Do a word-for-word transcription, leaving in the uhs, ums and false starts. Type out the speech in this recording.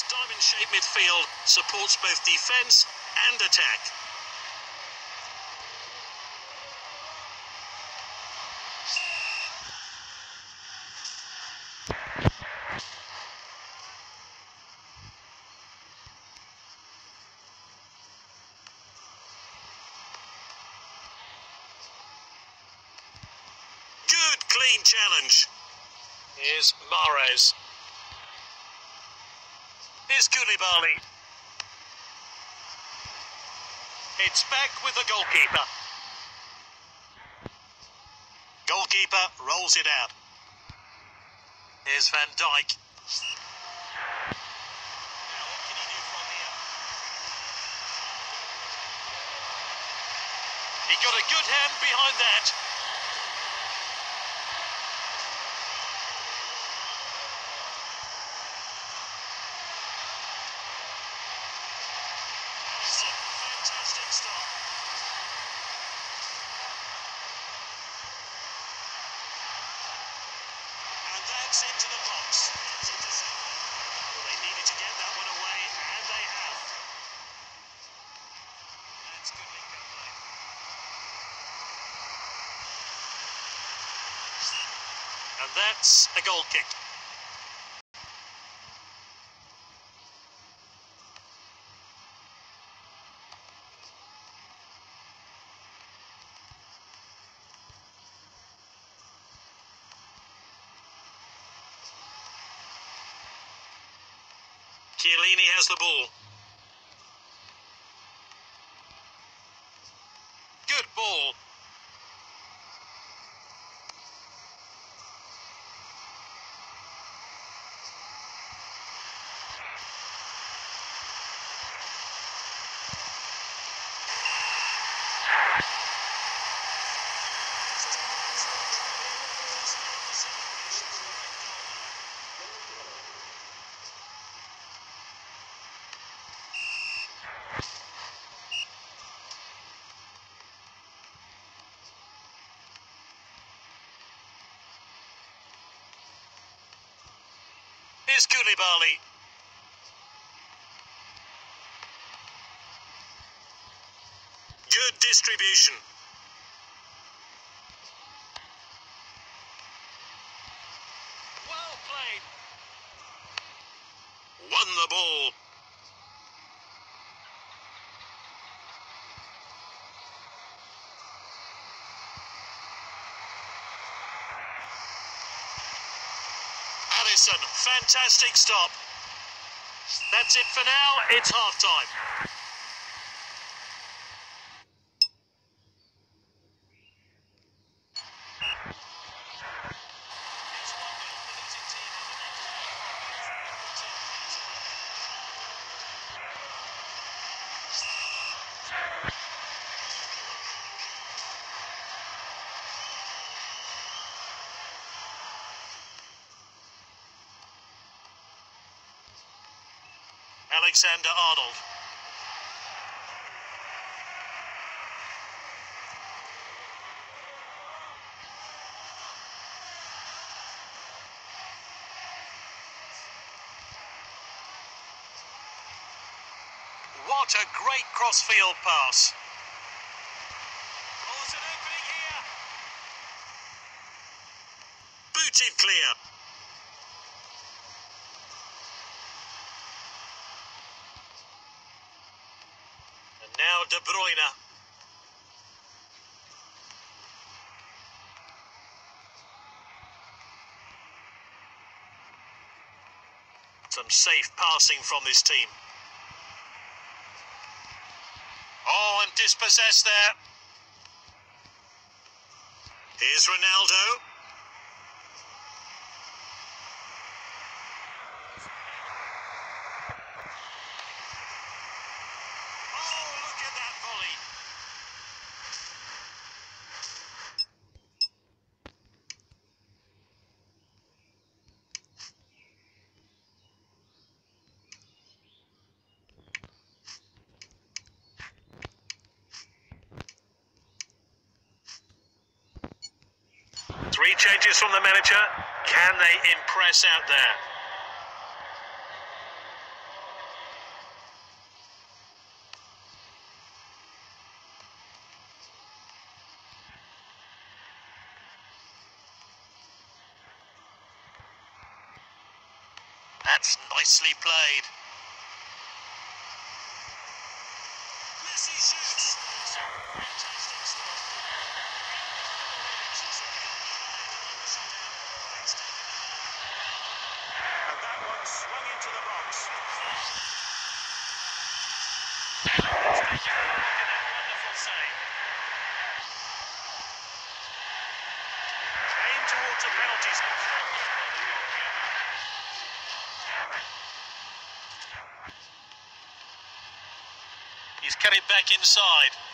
This diamond-shaped midfield supports both defence and attack. Good, clean challenge. Here's Mahrez. Here's Koulibaly. It's back with the goalkeeper. Goalkeeper rolls it out. Here's Van Dijk. Now what can he do from here? He got a good hand behind that. Fantastic stop. And that's into the box. Well, they needed to get that one away, and they have. That's good link-up play. And that's a goal kick. Chiellini has the ball. Good ball. Here's Koulibaly. Good distribution. Well played. Won the ball. Alisson, fantastic stop. That's it for now. It's half-time. Alexander-Arnold. What a great cross-field pass. Oh, it's an opening here. Booted clear. And now De Bruyne. Some safe passing from this team. Oh, and dispossessed there. Here's Ronaldo. Oh, look at that volley. Three changes from the manager. Can they impress out there? That's nicely played. Messi shoots. Fantastic stuff. And that one swung into the box. Let's take a look at that wonderful save. Came towards a penalty spot. He's cut it back inside.